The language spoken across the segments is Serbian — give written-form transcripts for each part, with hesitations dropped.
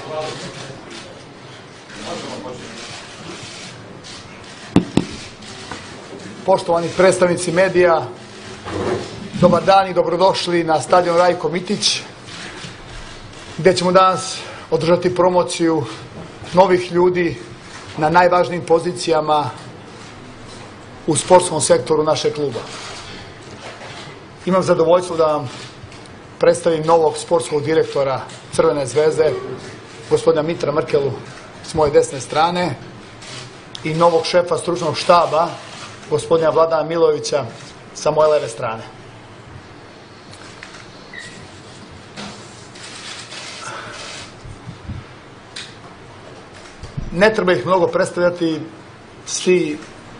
Poštovani predstavnici medija, dobar dan i dobrodošli na stadion Rajko Mitić, gdje ćemo danas održati promociju novih ljudi na najvažnijim pozicijama u sportskom sektoru našeg kluba. Imam zadovoljstvo da vam predstavim novog sportskog direktora Crvene zvezde, gospodina Mitra Mrkelu s moje desne strane, i novog šefa stručnog štaba, gospodina Vladana Milojevića sa moje leve strane. Ne treba ih mnogo predstavljati, svi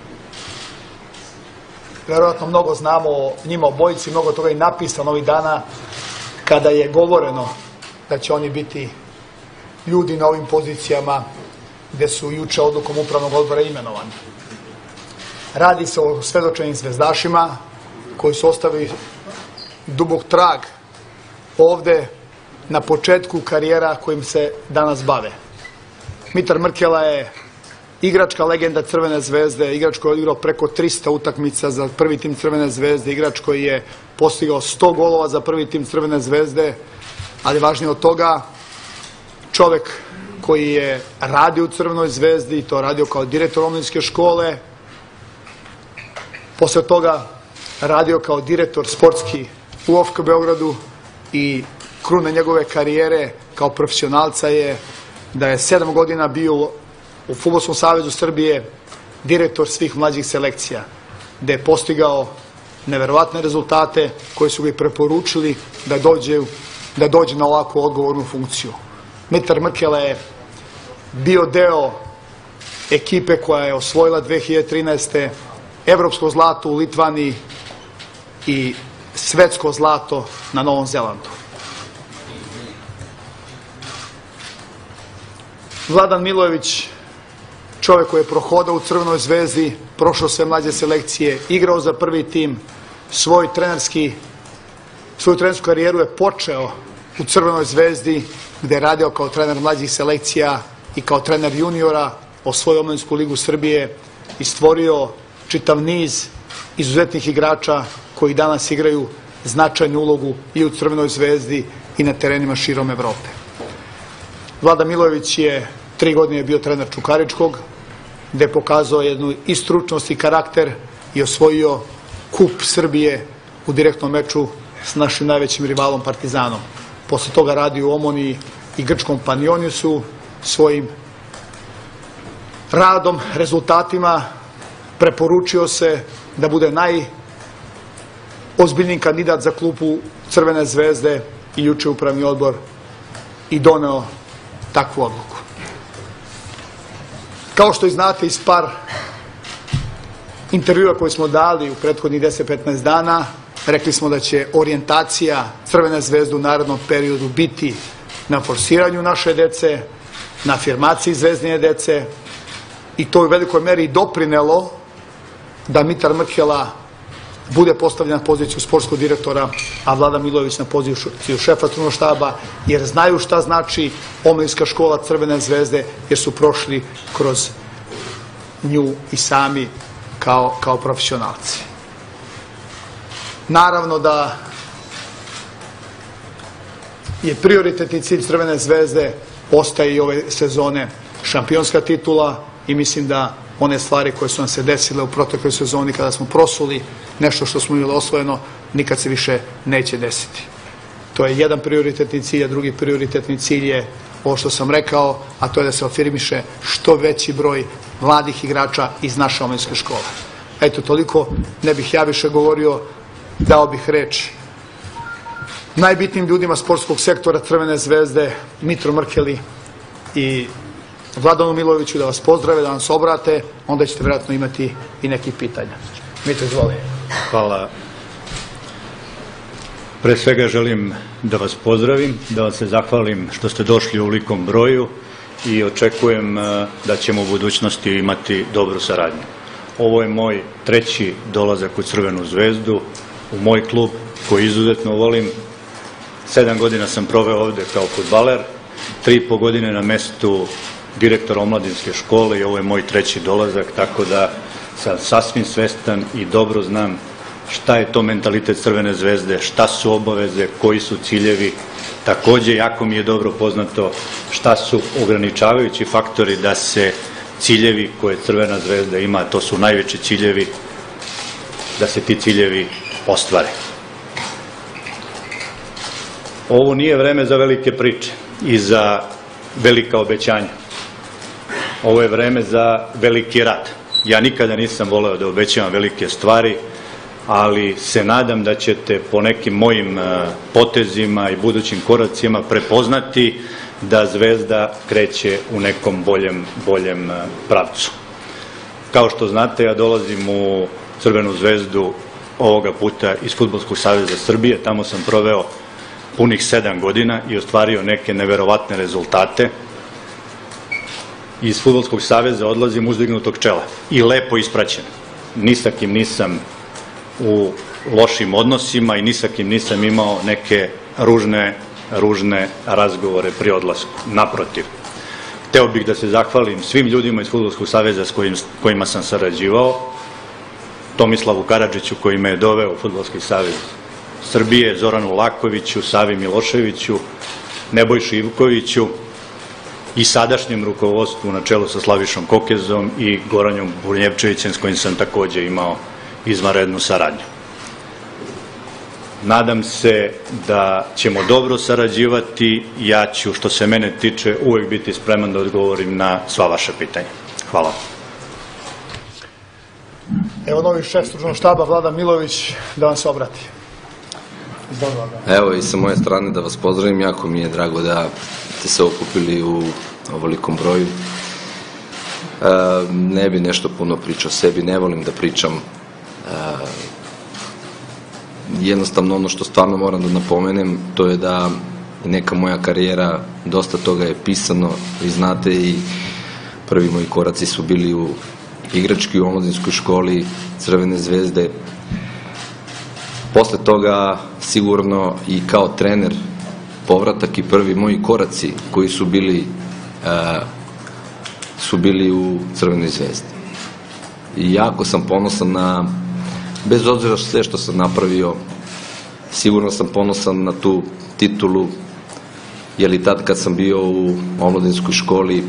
verovatno mnogo znamo o njima obojici, mnogo toga je napisano ovih dana kada je govoreno da će oni biti ljudi na ovim pozicijama gde su juče odlukom upravnog odbora imenovani. Radi se o svedočenim zvezdašima koji su ostavili dubok trag ovde na početku karijera kojim se danas bave. Mitar Mrkela je igračka legenda Crvene zvezde, igrač koji je igrao preko 300 utakmica za prvi tim Crvene zvezde, igrač koji je postigao 100 golova za prvi tim Crvene zvezde, ali važnije od toga, čovek koji je radio u Crvenoj zvezdi i to radio kao direktor omladinske škole, posle toga radio kao direktor sportski u OFK Beogradu i kruna njegove karijere kao profesionalca je da je 7 godina bio u Fudbalskom savezu Srbije direktor svih mlađih selekcija, gde je postigao neverovatne rezultate koji su ga preporučili da dođe na ovako odgovornu funkciju. Mitar Mrkela je bio deo ekipe koja je osvojila 2013. evropsko zlato u Litvaniji i svetsko zlato na Novom Zelandu. Vladan Milojević, čovjek koji je prohodao u Crvenoj zvezdi, prošao sve mlađe selekcije, igrao za prvi tim, svoju trenersku karijeru je počeo u Crvenoj zvezdi, gde je radio kao trener mlađih selekcija i kao trener juniora, osvojio Omladinsku ligu Srbije i stvorio čitav niz izuzetnih igrača koji danas igraju značajnu ulogu i u Crvenoj zvezdi i na terenima širom Evrope. Vlada Milojević je 3 godine bio trener Čukaričkog, gde je pokazao jednu i stručnost i karakter i osvojio kup Srbije u direktnom meču s našim najvećim rivalom Partizanom. Posle toga radio u Omoniji i grčkom Panioniusu, svojim radom, rezultatima preporučio se da bude najozbiljniji kandidat za klupu Crvene zvezde i juče upravni odbor i doneo takvu odluku. Kao što i znate iz par intervjua koje smo dali u prethodnih 10-15 dana, rekli smo da će orijentacija Crvene zvezde u narednom periodu biti na forsiranju naše dece, na afirmaciji zvezdine dece, i to u velikoj meri doprinelo da Mitar Mrkela bude postavljen na poziciju sportskog direktora, a Vladan Milojević na poziciju šefa stručnog štaba, jer znaju šta znači omladinska škola Crvene zvezde, jer su prošli kroz nju i sami kao profesionalci. Naravno da je prioritetni cilj Crvene zvezde, ostaje i ove sezone šampionska titula, i mislim da one stvari koje su nam se desile u protekloj sezoni kada smo prosuli nešto što smo imali osvojeno, nikad se više neće desiti. To je jedan prioritetni cilj, a drugi prioritetni cilj je ovo što sam rekao, a to je da se afirmiše što veći broj mladih igrača iz naše omladinske škole. Eto, toliko, ne bih ja više govorio, dao bih reč najbitnijim ljudima sportskog sektora Crvene zvezde, Mitru Mrkeli i Vladanu Milojeviću, da vas pozdrave, da vam se obrate, onda ćete vjerojatno imati i nekih pitanja. Mitro, izvoli. Hvala. Pre svega želim da vas pozdravim, da vam se zahvalim što ste došli u ovolikom broju i očekujem da ćemo u budućnosti imati dobru saradnju. Ovo je moj 3. dolazak u Crvenu zvezdu, u moj klub koji izuzetno volim. 7 godina sam proveo ovde kao fudbaler 3,5 godine na mestu direktora omladinske škole i ovo je moj 3. dolazak, tako da sam sasvim svestan i dobro znam šta je to mentalitet Crvene zvezde, šta su obaveze, koji su ciljevi. Takođe, jako mi je dobro poznato šta su ograničavajući faktori da se ciljevi koje Crvena zvezda ima, to su najveći ciljevi, da se ti ciljevi ostvare. Ovo nije vreme za velike priče i za velika obećanja. Ovo je vreme za veliki rad. Ja nikada nisam voleo da obećavam velike stvari, ali se nadam da ćete po nekim mojim potezima i budućim koracima prepoznati da Zvezda kreće u nekom boljem pravcu. Kao što znate, ja dolazim u Crvenu zvezdu ovoga puta iz Fudbalskog saveza Srbije. Tamo sam proveo punih 7 godina i ostvario neke neverovatne rezultate. Iz Fudbalskog saveza odlazim uzdignutog čela i lepo ispraćen. Ni sa kim nisam u lošim odnosima i ni sa kim nisam imao neke ružne razgovore pri odlasku. Naprotiv. Hteo bih da se zahvalim svim ljudima iz Fudbalskog saveza s kojima sam sarađivao, Tomislavu Karadžiću koji me je doveo u Fudbalski savez Srbije, Zoranu Lakoviću, Savi Miloševiću, Nebojši Ivkoviću i sadašnjem rukovodstvu na čelu sa Slavišom Kokezom i Goranjom Burnjevčevićem s kojim sam takođe imao izvanrednu saradnju. Nadam se da ćemo dobro sarađivati. Ja ću, što se mene tiče, uvek biti spreman da odgovorim na sva vaša pitanja. Hvala. Evo novi šef stručnog štaba, Vlada Milović, da vam se obrati. Evo i sa moje strane da vas pozdravim, jako mi je drago da ste se okupili u ovolikom broju. Ne bi nešto puno pričao o sebi, ne volim da pričam. Jednostavno ono što stvarno moram da napomenem, to je da neka moja karijera, dosta toga je pisano, vi znate, i prvi moji koraci su bili u igrački u omladinskoj školi Crvene zvezde. Posle toga sigurno i kao trener povratak i prvi moji koraci koji su bili u Crvenoj zvezdi. I jako sam ponosan na, bez obzira sve što sam napravio, sigurno sam ponosan na tu titulu, jer i tad kad sam bio u omladinskoj školi,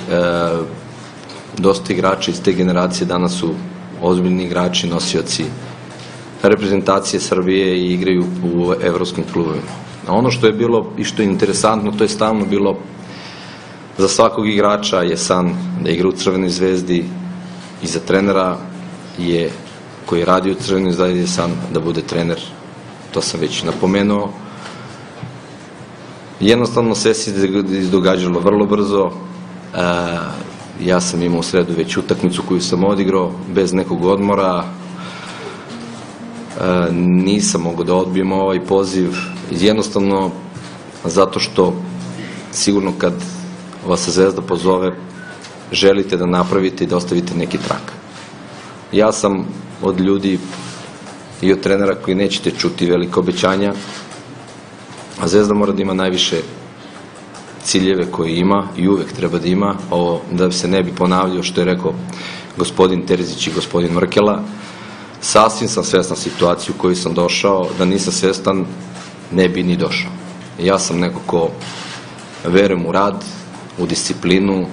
dosta igrača iz te generacije danas su ozbiljni igrači, nosioci reprezentacije Srbije i igraju u evropskim klubovima. A ono što je bilo i što je interesantno, to je stalno bilo za svakog igrača je san da igra u Crvenoj zvezdi i za trenera koji radi u Crvenoj zvezdi je san da bude trener. To sam već napomenuo. Jednostavno sve se izdogađalo vrlo brzo. Ja sam imao u sredu već utakmicu koju sam odigrao bez nekog odmora. Nisam mogao da odbijem ovaj poziv, jednostavno zato što sigurno kad vas Zvezda pozove želite da napravite i da ostavite neki trag. Ja sam od ljudi i od trenera koji nećete čuti velike obećanja, a Zvezda mora da ima najviše ciljeve koje ima i uvek treba da ima, ovo da se ne bi ponavljao što je rekao gospodin Terzić i gospodin Mrkela. Sasvim sam svestan situaciju u kojoj sam došao, da nisam svestan ne bi ni došao. Ja sam neko ko verujem u rad, u disciplinu,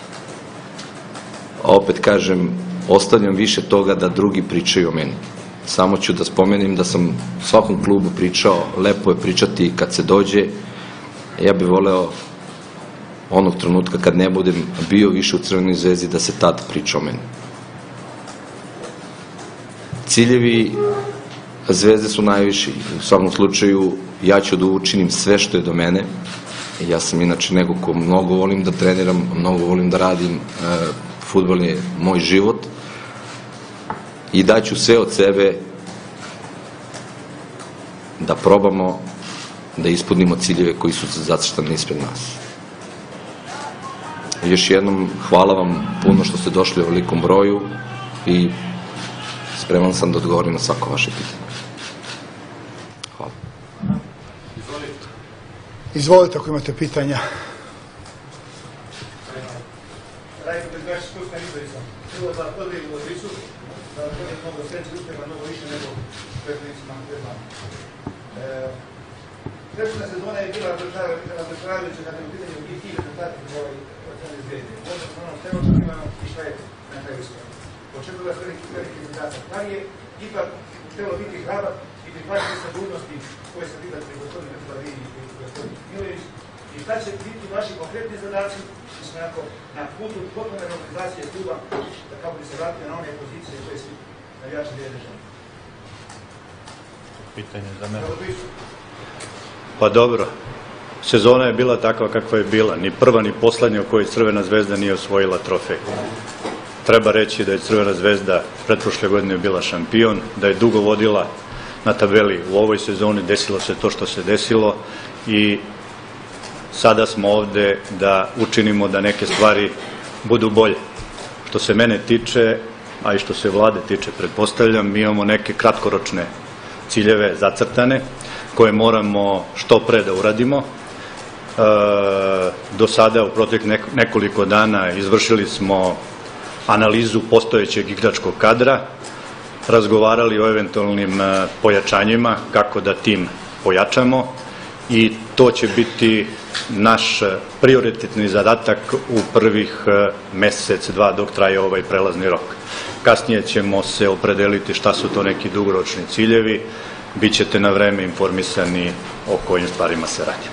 a opet kažem, ostavljam više toga da drugi pričaju o meni. Samo ću da spomenem da sam u svakom klubu pričao, lepo je pričati kad se dođe, ja bih voleo onog trenutka kad ne budem bio više u Crvenoj zvezdi da se tad priča o meni. Ciljevi Zvezde su najviši. U svakom slučaju ja ću da učinim sve što je do mene. Ja sam inače neko ko mnogo volim da treniram, mnogo volim da radim. Fudbal je moj život. I daću sve od sebe da probamo da ispunimo ciljeve koji su zacrtani ispred nas. Još jednom hvala vam puno što ste došli u velikom broju i spreman sam da odgovorim na svako vaše pitanje. Hvala. Izvolite ako imate pitanja. radite bez vaših iskustva izboricom. Prvo za prvi u Odrisu, da vam želim mnogo sreće, uspjeha, mnogo više nego prethodnicima pred vama. Prethodna sezona je bila razočaravajuća kada je u pitanju i ti rezultati za ovaj Crvene zvezde. Možda smo onom stereotipima i šta je na kraju iskora. Očekuje vas veliki rezultata. Da li je ipak trebalo biti hrabar i prihvatiti sa dužnosti koje se prihvatili gospodin Petrovi i gospodin Milović i šta će biti vaši konkretni zadaci na putu potpune realizacije kluba da kako bi se vratili na one pozicije koje su navijači dvije države? Pitanje za mene. Pa dobro, sezona je bila takva kakva je bila, ni prva ni poslednja u kojoj Crvena zvezda nije osvojila trofej. Treba reći da je Crvena zvezda pretprošle godine bila šampion, da je dugo vodila na tabeli u ovoj sezoni, desilo se to što se desilo i sada smo ovde da učinimo da neke stvari budu bolje. Što se mene tiče, a i što se vlade tiče, pretpostavljam, mi imamo neke kratkoročne ciljeve zacrtane, koje moramo što pre da uradimo. Do sada, u proteklih nekoliko dana, izvršili smo analizu postojećeg igračkog kadra, razgovarali o eventualnim pojačanjima, kako da tim pojačamo i to će biti naš prioritetni zadatak u prvih mesec, dva dok traje ovaj prelazni rok. Kasnije ćemo se opredeliti šta su to neki dugoročni ciljevi, bit ćete na vreme informisani o kojim stvarima se radi.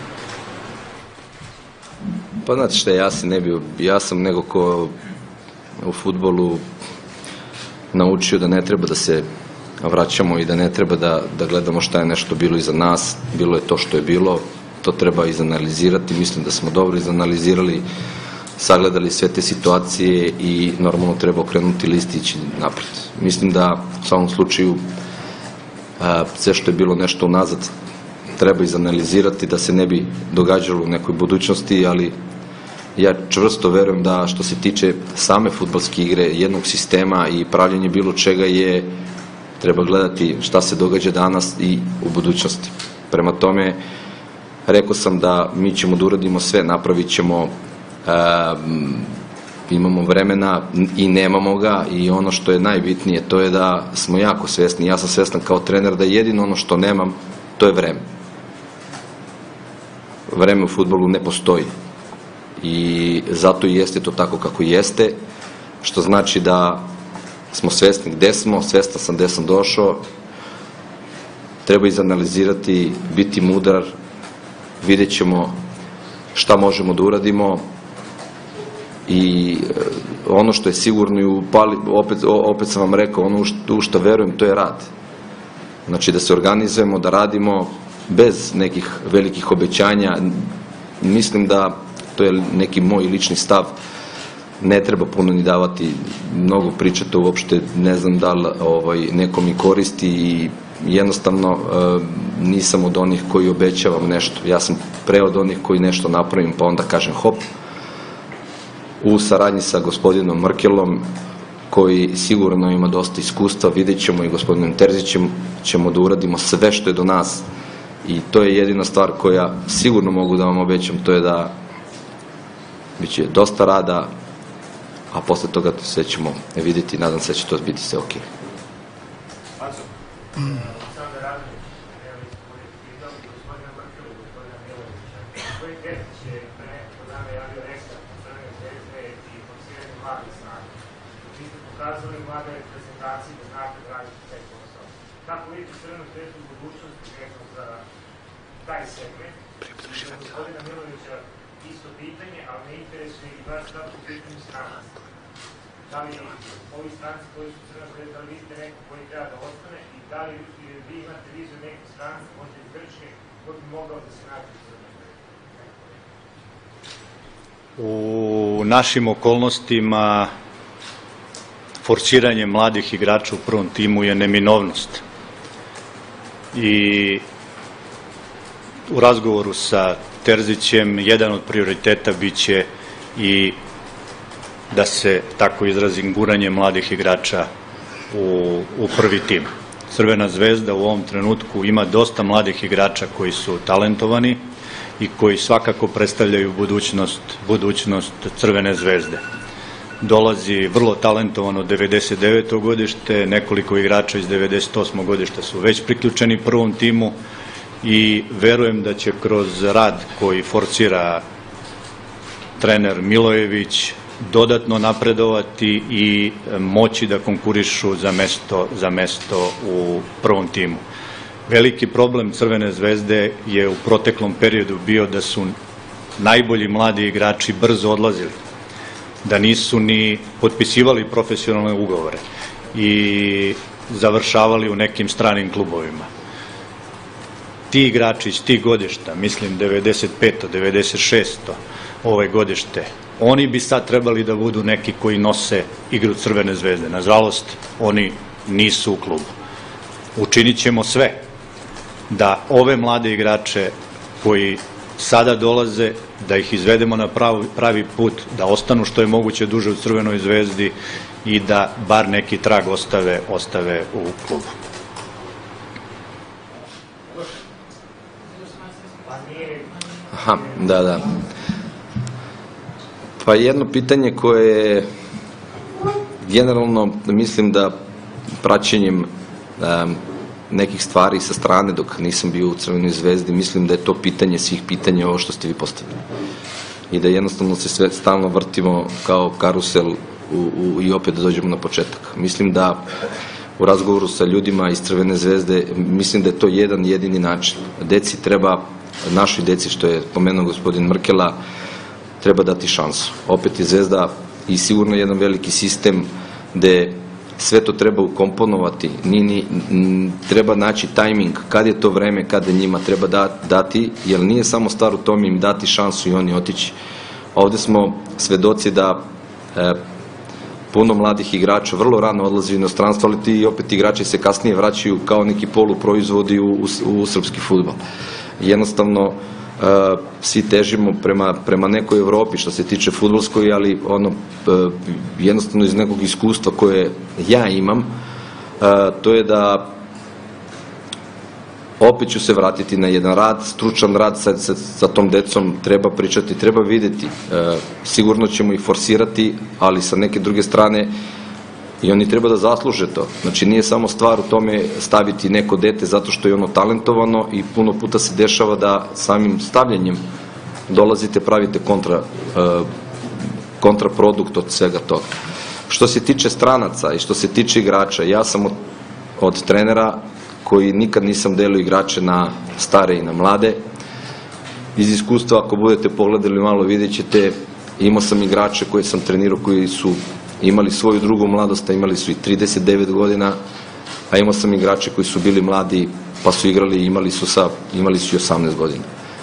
Pa znate šta, ja sam nego ko u fudbalu naučio da ne treba da se vraćamo i da ne treba da gledamo šta je nešto bilo iza nas, bilo je to što je bilo, to treba izanalizirati, mislim da smo dobro izanalizirali, sagledali sve te situacije i normalno treba okrenuti list i ići napred. Mislim da u svakom slučaju sve što je bilo nešto unazad treba izanalizirati da se ne bi događalo u nekoj budućnosti, ali ja čvrsto verujem da što se tiče same fudbalske igre, jednog sistema i pravljenje bilo čega treba gledati šta se događa danas i u budućnosti. Prema tome, rekao sam da mi ćemo da uradimo sve, napravit ćemo, imamo vremena i nemamo ga i ono što je najbitnije to je da smo jako svesni, ja sam svestan kao trener da jedino ono što nemam to je vreme. Vreme u fudbalu ne postoji i zato i jeste to tako kako jeste, što znači da smo svesni gde smo, svestan sam gde sam došao, treba izanalizirati, biti mudar, vidjet ćemo šta možemo da uradimo i ono što je sigurno i opet sam vam rekao, ono u što verujem to je rad. Znači da se organizujemo, da radimo bez nekih velikih obećanja, mislim da to je neki moj lični stav, ne treba puno ni davati, mnogo pričati, uopšte ne znam da li neko mi koristi i jednostavno nisam od onih koji obećavam nešto. Ja sam pre od onih koji nešto napravim pa onda kažem hop. U saradnji sa gospodinom Mrkelom, koji sigurno ima dosta iskustva, vidjet ćemo i gospodinom Terzićem, ćemo da uradimo sve što je do nas i to je jedina stvar koja sigurno mogu da vam obećam, to je da biće dosta rada, a posle toga sve ćemo vidjeti i nadam se da će to biti sve ok. Kako vidite Crvenu zvezdu u budućnosti za taj segment? Gospodina Milovića isto pitanje, ali me interesuje i vas kako u pitanju stranaca. Da li ovi stranci koji su Crvena zvezda, da li vidite neko koji treba da ostane i da li vi imate viziju nekog stranca, možda iz Grčke, koji bi mogao da se nađe u Crvenoj zvezdi? U našim okolnostima forsiranje mladih igrača u prvom timu je neminovnost. I u razgovoru sa Terzićem jedan od prioriteta biće i da se tako izrazim guranje mladih igrača u prvi tim. Crvena zvezda u ovom trenutku ima dosta mladih igrača koji su talentovani i koji svakako predstavljaju budućnost Crvene zvezde. Dolazi vrlo talentovano 99. godište, nekoliko igrača iz 98. godišta su već priključeni prvom timu i verujem da će kroz rad koji forsira trener Milojević dodatno napredovati i moći da konkurišu za mesto u prvom timu. Veliki problem Crvene zvezde je u proteklom periodu bio da su najbolji mladi igrači brzo odlazili, da nisu ni potpisivali profesionalne ugovore i završavali u nekim stranim klubovima. Ti igrači iz tih godišta, mislim 95. 96. ove godište, oni bi sad trebali da budu neki koji nose igru Crvene zvezde. Nažalost, oni nisu u klubu. Učinit ćemo sve da ove mlade igrače koji sada dolaze, da ih izvedemo na pravi put, da ostanu što je moguće duže u Crvenoj zvezdi i da bar neki trag ostave u klubu. Aha, da. Pa jedno pitanje koje je generalno, mislim da praćenjem nekih stvari sa strane dok nisam bio u Crvenoj zvezdi, mislim da je to pitanje svih pitanja ovo što ste vi postavili. I da jednostavno se sve stalno vrtimo kao karusel i opet da dođemo na početak. Mislim da u razgovoru sa ljudima iz Crvene zvezde, mislim da je to jedan jedini način. Deci treba, našoj deci, što je pomenuo gospodin Mrkela, treba dati šansu. Opet je Zvezda i sigurno jedan veliki sistem gde sve to treba ukomponovati, treba naći tajming, kad je to vreme, kada njima treba dati, jer nije samo stvar u tome im dati šansu i oni otići. Ovde smo svedoci da puno mladih igrača vrlo rano odlazi u inostranstvo, ali ti opet igrači se kasnije vraćaju kao neki poluproizvodi u srpski fudbal. Jednostavno, svi težimo prema nekoj Evropi što se tiče fudbalskoj, ali jednostavno iz nekog iskustva koje ja imam, to je da opet ću se vratiti na jedan rad, stručan rad sa tom decom, treba pričati, treba videti, sigurno ćemo ih forsirati, ali sa neke druge strane i oni treba da zasluže to. Znači nije samo stvar u tome staviti neko dete zato što je ono talentovano i puno puta se dešava da samim stavljanjem dolazite, pravite kontraprodukt od svega toga. Što se tiče stranaca i što se tiče igrača, ja sam od trenera koji nikad nisam delio igrače na stare i na mlade. Iz iskustva, ako budete pogledali malo, vidjet ćete, imao sam igrače koje sam trenirao koji su imali svoju drugu mladost, a imali su i 39 godina, a imao sam igrače koji su bili mladi pa su igrali i imali su i 18 godina.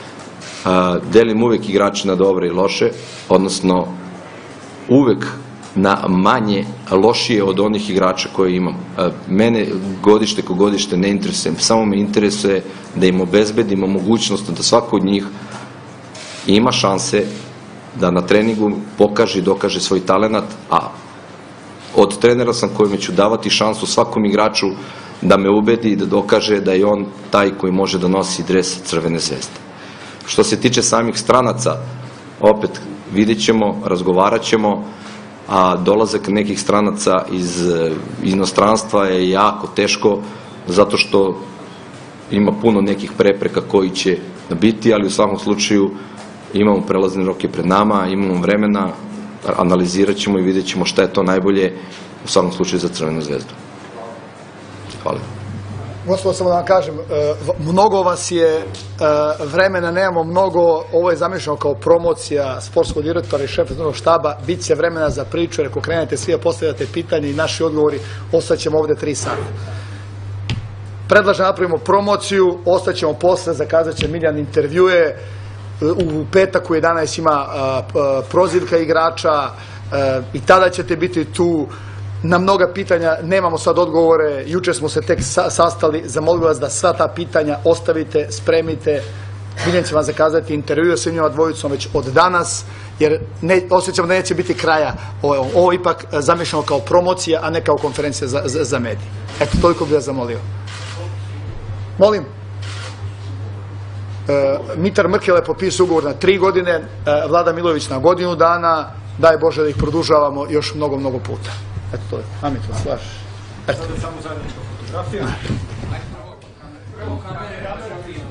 Delim uvek igrače na dobre i loše, odnosno uvek na manje lošije od onih igrača koje imam. Mene godište ko godište ne interesuje, samo me interesuje da im obezbedimo mogućnost da svako od njih ima šanse da na treningu pokaže i dokaže svoj talenat, a od trenera sam kojima ću davati šansu svakom igraču da me ubedi i da dokaže da je on taj koji može da nosi dres Crvene zvezde. Što se tiče samih stranaca, opet vidjet ćemo, razgovarat ćemo, a dolazak nekih stranaca iz inostranstva je jako teško, zato što ima puno nekih prepreka koji će biti, ali u svakom slučaju imamo prelazne roke pred nama, imamo vremena, analizirat ćemo i vidjet ćemo šta je to najbolje u svakom slučaju za Crvenu zvezdu. Hvala. Gospodo, samo da vam kažem, mnogo vas je, vremena nemamo mnogo, ovo je zamišljeno kao promocija sportskog direktora i šefa štaba, bit će vremena za priču, jer ako krenete svi da postavljate pitanje i naši odgovori, ostaćemo ovde 3 sata. Predlažem da napravimo promociju, ostaćemo posle, zakazat će Miljan intervjue, u petak u 11 ima prozivka igrača i tada ćete biti tu. Na mnoga pitanja nemamo sad odgovore, juče smo se tek sastali, zamolio vas da sva ta pitanja ostavite, spremite. Miljan će vam zakazati intervju sa njima dvojicom već od danas, jer osjećam da neće biti kraja. Ovo ipak zamišljeno kao promocija, a ne kao konferencija za medije. Eto, toliko bih vas zamolio. Molim. Mitar Mrkele potpisao ugovor na 3 godine, Vlada Milojević na godinu dana, daj Bože da ih produžavamo još mnogo, mnogo puta. Eto to je. Amit, vas slažeš? Sada samo zajednička fotografija. Prvo kamere.